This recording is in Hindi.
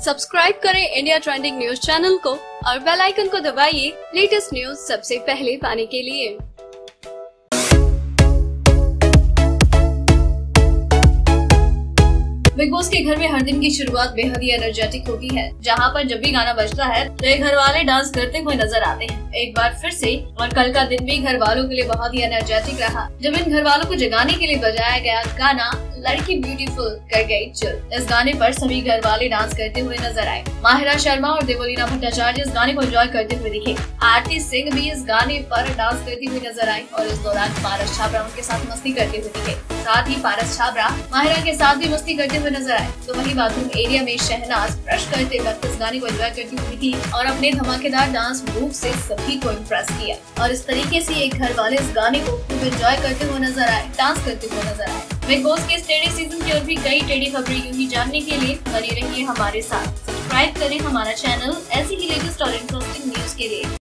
सब्सक्राइब करें इंडिया ट्रेंडिंग न्यूज चैनल को और बेल आइकन को दबाइए लेटेस्ट न्यूज सबसे पहले पाने के लिए। बिग बॉस के घर में हर दिन की शुरुआत बेहद ही एनर्जेटिक होती है, जहां पर जब भी गाना बजता है तो ये घर वाले डांस करते हुए नजर आते हैं एक बार फिर से। और कल का दिन भी घर वालों के लिए बहुत ही एनर्जेटिक रहा, जब इन घर वालों को जगाने के लिए बजाया गया गाना लड़की ब्यूटीफुल कर गई चुप। इस गाने पर सभी घर वाले डांस करते हुए नजर आए। माहिरा शर्मा और देवलीना भट्टाचार्य इस गाने को एंजॉय करते हुए दिखे। आरती सिंह भी इस गाने पर डांस करती हुई नजर आई और इस दौरान पारस छाबरा उनके साथ मस्ती करते हुए दिखे। साथ ही पारस छाबरा माहिरा के साथ भी मस्ती करते हुए नजर आए। तो वहीं बाथरूम एरिया में शहनाज ब्रश करते वक्त इस गाने को एंजॉय करती हुई दिखी और अपने धमाकेदार डांस मूव से सभी को इम्प्रेस किया। और इस तरीके से एक घर वाले इस गाने को खूब एंजॉय करते हुए नजर आए, डांस करते हुए नजर आए। बिग बॉस के इस टेढ़े सीजन की और भी कई टेढ़ी खबरें यूं ही जानने के लिए बने रहिए हमारे साथ। सब्सक्राइब करें हमारा चैनल ऐसी ही लेटेस्ट और इंटरेस्टिंग न्यूज के लिए।